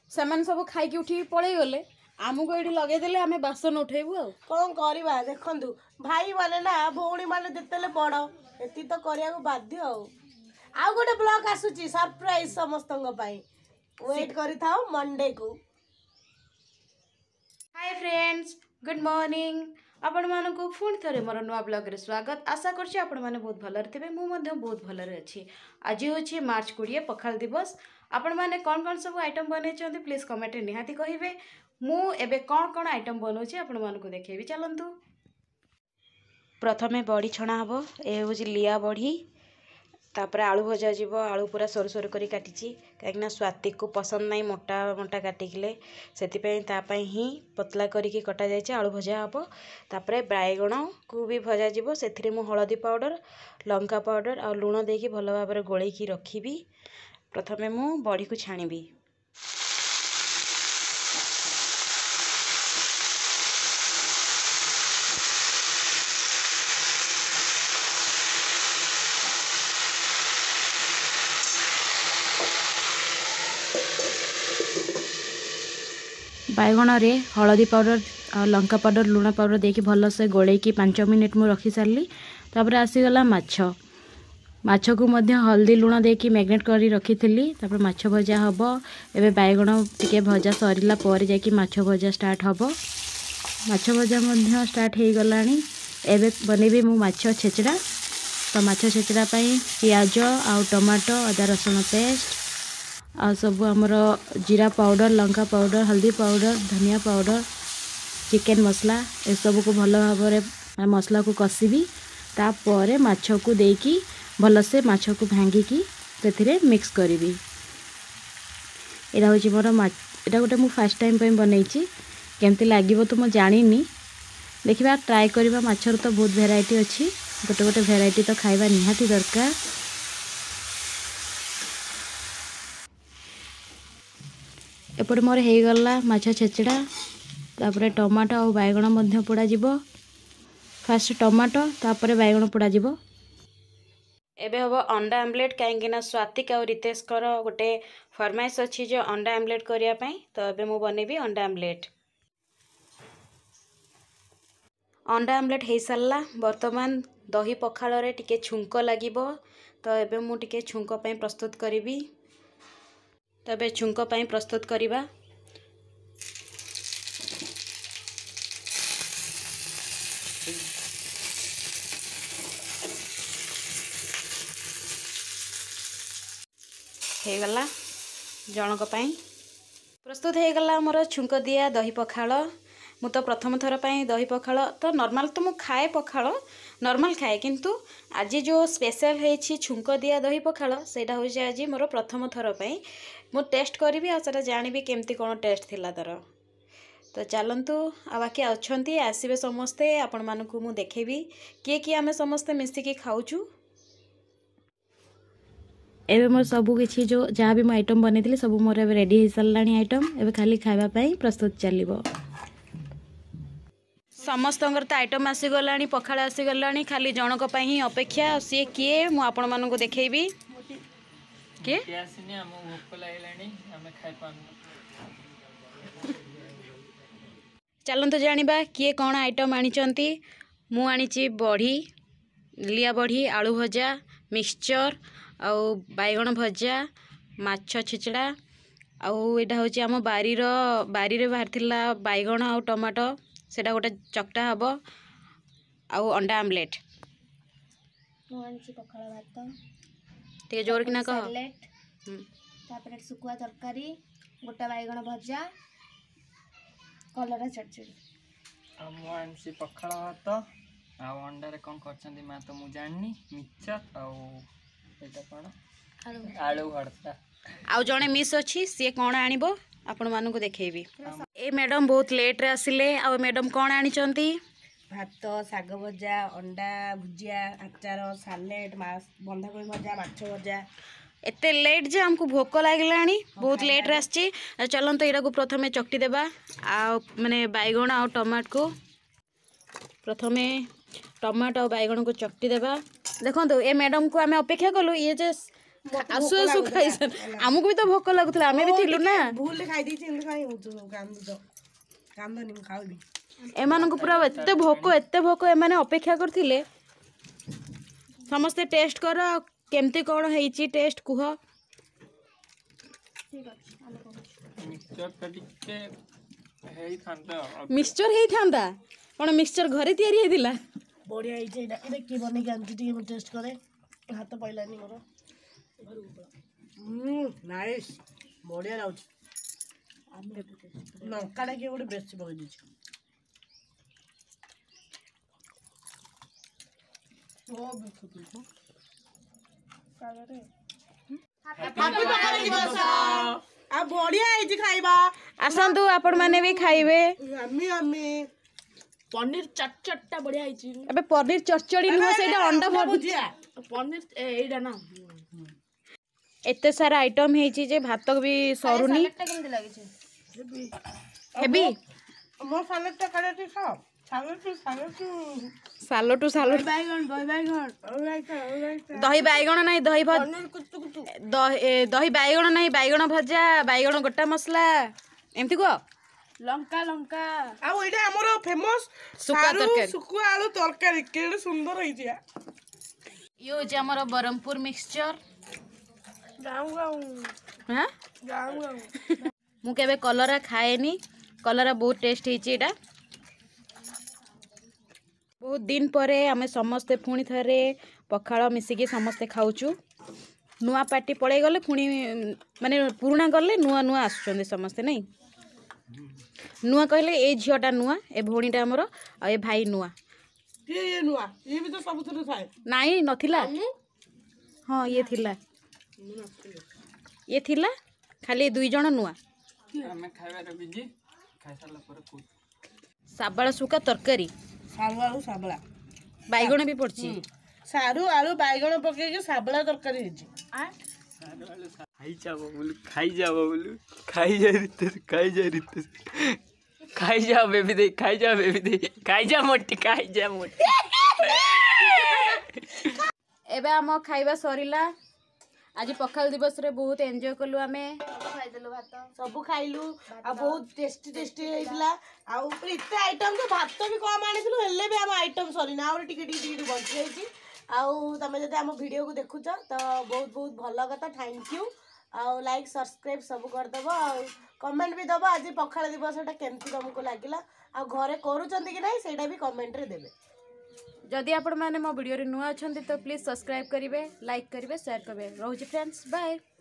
ସେମାନେ ସବୁ ଖାଇକି ଉଠିକି ପଳେଇ गले आमको ये लगेदेले आम बासन उठेबू आ कौन करवा देखु भाई माने ना भौणी माने जिते बड़ ये तो करने बाध्य आउ गोटे ब्लॉग आसूची सरप्राइज समस्त वेट करी मंडे को। हाय फ्रेंड्स गुड मॉर्निंग आपण मानक पुणी थे मोर नुआ ब्लॉग रे स्वागत। आशा करछि आपण माने बहुत भलरे थे मु बहुत भलरे अच्छी। आज हूँ मार्च 20 पखाल दिवस। आपण माने कौन कौन सब आइटम बनै प्लीज कमेंट निहाती कहिबे। मु एबे कौन कौन आइटम बनौछि आपण मानक देखेबी चलंतु। प्रथमे बड़ी छणा हबो ए हूँ लिया बड़ी तापर आलू भजा जीव आलू पूरा सरू सरू करी काटिची कहीं स्वाति को पसंद नहीं मोटा मोटा काटिकले से ही पतला करिकी कटा जाइए आलू भजा हम। तापर बैगण को भी भजा जीव से मु हलदी पाउडर लंका पाउडर आ लुण देकी भल भाव गोलैकी रखी। प्रथमे मु बड़ी को छाणीबी। बैगण रे हलदी पाउडर लंका पाउडर लुण पाउडर देके भल से गोलैकी 5 मिनिट मु रखी सारली। तापर आसीगला माछ को मध्य हल्दी लुण देकी मैग्नेट करी रखी थी। तापर माछ भजा हम। एबे बैगण टिके भजा सरिला पर जाकी माछ भजा स्टार्ट हम। माछ भजा मध्य स्टार्ट हो गलानी। एबे बनेबी मु माछ छेचड़ा। तो माछ छेचड़ा पई पियाज आ टमाटो अदा रसुण पेस्ट आ सब आमर जीरा पाउडर लंका पाउडर हल्दी पाउडर धनिया पाउडर चिकेन मसला ए सब को भल भाव मसला को कषिबी। तापर माछ को देकी भल से माछ को भांगिकी से मिक्स करी। यहाँ हूँ मोर यहाँ गोटे मुझे फास्ट टाइम बनई केमती लगे तो मुझे जानी देखा ट्राए करवा। माछर तो बहुत भेराइटी अच्छी गोटे गोटे भेराइटी तो खाइबा निहाती दरकार। एपटे मोर हो गला माछ छेचड़ा। तापर टमाटो और बैगण मध्य पोड़ा जीव। फास्ट टमाटो तापर बैगण पोड़ा जीव। एबे हम अंडा आमलेट कहीं स्वातिक और रितेश गोटे फरमाइश अच्छी जो अंडा आमलेट करने। तो एबे मु बनेबी अंडा आमलेट। अंडा आमलेट हो सारा बर्तमान दही पखाल रे टिके छुंक लगे। तो एबे मु टिके छुंक पई प्रस्तुत करी। तबे छुंक पई प्रस्तुत करिबा। हे गला जनक पई प्रस्तुत हो गला मोर छुंक दिया दही पखाल। मु तो प्रथम थर पई दही पखाल तो नॉर्मल तो मु खाए पखाल नॉर्मल खाए किंतु आज जो स्पेशल है छुंक दिया दही पखाल सेटा हो आज मोर प्रथम थर पई मु टेस्ट करी आ जानी केमती कौन टेस्ट थिला तार। तो चलतु आ बाकी अच्छे आसबे समस्ते आपण मानक मु देखेबी किए कि आमे समस्ते मिसिकी खाऊचु। एबे मोर सब किछि जो जहाँ भी मैं आइटम बनी सब मोर एबे रेडी हो सारानी आइटम एबे खाली खाइबा पई प्रस्तुत चलिबो। समस्तंगर तो आइटम आसीगलानी पखाल आसीगलानी खाली जनक पई ही अपेक्षा। सी किए मु आपण मानक देखेबी के चलतु जानिबा किए कौन आइटम आनी। मु आनी बड़ी लिया बड़ी आलू भजा मिक्सचर आउ बैगण भजा माछ छेचड़ा आउ एटा होची आम बारी रे बाहर थिला बैगण आउ टमाटो सेटा गोटे चकटा हब आउ अंडा आमलेट। पखाल भात टे जोर किना कह तापर सुकुआ तरकारी गोटा बैगण भजा कलरा चटचड़ी। मु आनी पखाल भात आ अंडा रे कौन करछंदी मा तो मु जाननी मिक्सचर आउ एटा कोन आलू भरता आउ जणे मिस अछि से कोन आनिबो आपण मानू को देखेबी। ए मैडम बहुत लेट रे आसिले आ मैडम कोन आनी चंती भात साग भजा अंडा भुजिया अचार सालेड बंधाकोबी भजा माछ भजा। एते लेट जे हमको भोक लागलानी बहुत लेट रे आछि। चलंतो एटा को प्रथमे चकटी देबा आ माने बैगण आ टमाटर को प्रथमे टमाटो और बैगण को चकटी देबा। देखो ए मैडम को आम अपेक्षा कलु ये जे ଆସୁ ଆସୁ ଖାଇସାର ଆମକୁ ବି ତ ଭୋକ ଲାଗୁଥିଲା ଆମେ ବି ଥିଲୁ ନା ଭୁଲରେ ଖାଇ ଦେଇଛି ଏମିତି କାଇଁ ହଉଛୁ କାନ୍ଦୁଛ କାନ୍ଦନି ମୁଁ ଖାଇବି ଏମାନଙ୍କୁ ପୁରା ଏତେ ଭୋକ ଏମାନେ ଅପେକ୍ଷା କରିଥିଲେ ସମସ୍ତେ ଟେଷ୍ଟ କର ଆଉ କେମିତି କ'ଣ ହେଇଛି ଟେଷ୍ଟ କୁହ ମିକ୍ସଚର ହେଇଥାନ୍ତା କ'ଣ ମିକ୍ସଚର ଘରେ ତିଆରି ହେଇଥିଲା ବଢିଆ ହେଇଛି ଏଇଟା ଏଇଟା କିଏ ବନେଇକି ଆଣିଛି ଟିକେ ମୁଁ ଟେଷ୍ଟ କରେ ହାତ ପାଇଲାନି ମୋର ନାଇସ୍ ବଢିଆ ଲାଗୁଛି ଲଙ୍କାଟା କିଏ ଗୋଟେ ବେଶୀ ପକେଇ ଦେଇଛି ଆଉ ବଢିଆ ହେଇଛି ଖାଇବା ଆସନ୍ତୁ ଆପଣ ମାନେ ବି ଖାଇବେ ପନିର ଚଟଚଟଟା ବଢିଆ ହେଇଛି ଏବେ ପନିର ଚଚଡ଼ି ନୁହଁ ସେଇଟା ଅଣ୍ଡା ଭୁଜିଆ ପନିର ଏଇଟା ନା ଏତେ ସାରା ଆଇଟମ ହେଇଛି ଯେ ଭାତ ବି ସରୁନି କେମିତି ଲାଗିଛି ହେବି ମୋ ସାଲାଡଟା କାଢିକି ଖାଅ ସାଲଟୁ ସାଲଟ ଦହି ବାଇଗଣ ନାହିଁ ଦହି ଦହି ବାଇଗଣ ନାହିଁ ବାଇଗଣ ଭଜା ବାଇଗଣ ଗୋଟା ମସଲା ଏମିତି କୁହ ଲଙ୍କା ଲଙ୍କା ଆଉ ଏଇଟା ଆମର ଫେମସ ଶୁଖୁଆ ଆଳୁ ତରକାରୀ କେଡେ ସୁନ୍ଦର ହେଇଛି ଇଏ ହଉଛି ଆମର ବ୍ରହ୍ମପୁର ମିକ୍ସଚର ମୁଁ କେବେ କଲରା ଖାଏନି କଲରା ବହୁତ ଟେଷ୍ଟ ହେଇଛି ଏଇଟା ବହୁତ ଦିନ ପରେ ଆମେ ସମସ୍ତେ ପୁଣି ଥରେ ପଖାଳ ମିଶିକି ସମସ୍ତେ ଖାଉଛୁ ନୂଆ ପାର୍ଟି ପଳେଇ ଗଲେ ପୁଣି ମାନେ ପୁରୁଣା ଗଲେ ନୂଆ ନୂଆ ଆସୁଛନ୍ତି ସମସ୍ତେ ନାଇଁ ନୂଆ କହିଲେ ଏ ଝିଅଟା ନୂଆ ଏ ଭଉଣୀଟା ଆମର ଆଉ ଏ ଭାଇ ନୂଆ ନାଇଁ ନଥିଲା ହଁ ଇଏ ଥିଲା ଖାଲି 2 ଜଣ ନୂଆ ଶାବଳ ଶୁଖା ତରକାରୀ ସାରୁ ଆଳୁ ଶାବଳା ବାଇଗଣ ବି ପଡିଛି ସାରୁ ଆଳୁ ବାଇଗଣ ପକେଇକି ଶାବଳା ତରକାରୀ ହେଇଛି ଖାଇଯା ବେବି ଦେ ଖାଇଯା ମୋଟି ଏବେ ଆମ ଖାଇବା ସରିଲା ଆଜି ପଖାଳ ଦିବସରେ ବହୁତ ଏନ୍ଜୟ କଲୁ ଆମେ ସବୁ ଖାଇଲୁ ଆଉ ବହୁତ ଟେଷ୍ଟି ହେଇଥିଲା ଆଉ ଏତେ ଆଇଟମ ତ ଭାତ ବି କମ ଆଣିଥିଲୁ ହେଲେ ବି ଆମ ଆଇଟମ ସରିନା ଆହୁରି ଟିକେ ବଞ୍ଚି ଯାଇଛି ଆଉ ତମେ ଯଦି ଆମ ଭିଡ଼ିଓକୁ ଦେଖୁଛ ତ ବହୁତ ଭଲ କଥା ଥ୍ୟାଙ୍କ ୟୁ ଆଉ ଲାଇକ୍ ସବସ୍କ୍ରାଇବ୍ ସବୁ କରିଦେବ ଆଉ କମେଣ୍ଟ ବି ଦେବ ଆଜି ପଖାଳ ଦିବସଟା କେମିତି ତମକୁ ଲାଗିଲା ଆଉ ଘରେ କରୁଛନ୍ତି କି ନାହିଁ ସେଇଟା ବି କମେଣ୍ଟରେ ଦେବେ ଯଦି ଆପଣମାନେ ମୋ ଭିଡ଼ିଓରେ ନୂଆ ଅଛନ୍ତି ତ ପ୍ଲିଜ୍ ସବସ୍କ୍ରାଇବ୍ କରିବେ ଲାଇକ୍ କରିବେ ସେୟାର କରିବେ ରହୁଛି ଫ୍ରେଣ୍ଡସ୍ ବାଏ